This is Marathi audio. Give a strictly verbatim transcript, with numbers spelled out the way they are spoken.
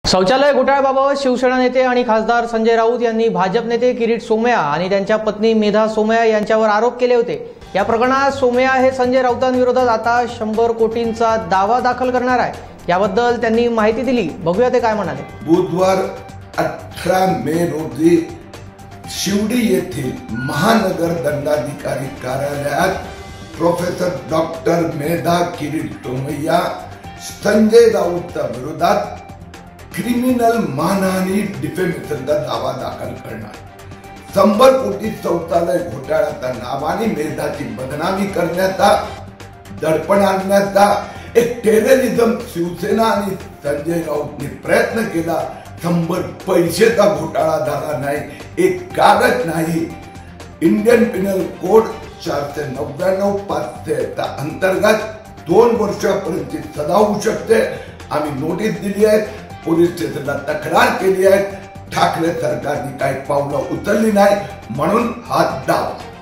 शौचालय घोटाळ्याबाबत शिवसेना नेते आणि खासदार संजय राऊत यांनी भाजप नेते किरीट सोमय्या आणि त्यांच्या पत्नी मेधा सोमय्या यांच्यावर आरोप केले होते। या प्रकरणात सोमय्या हे संजय राऊतांविरोधात आता शंभर कोटींचा दावा दाखल करणार आहे। याबद्दल त्यांनी माहिती दिली, बघूया ते काय म्हणाले। बुधवार अठरा मे रोजी शिवडी येथील महानगर दंडाधिकारी कार्यालयात प्रोफेसर डॉक्टर मेधा किरीट सोमय्या संजय राऊत विरोधात क्रिमिनल मानहानी डिफेमेशनचा दावा दाखल करणार। शंभर कोटी शौचालय घोटाळ्याच्या नावाने मेधाची बदनामी करण्याचा, दडपण आणण्याचा एक टेररिझम शिवसेना आणि संजय राऊतने प्रयत्न केला। शंभर पैसेचा घोटाळा झाला नाही, एक कागद नाही। इंडियन पिनल कोड चारशे नव्याण्णव पाचशे अंतर्गत दोन वर्षापर्यंत सजा होऊ शकते। आम्ही नोटीस दिली आहे, पोलीस स्टेशनला तक्रार केली आहे। ठाकरे सरकारने काही पावलं उचलली नाही, म्हणून हा दावा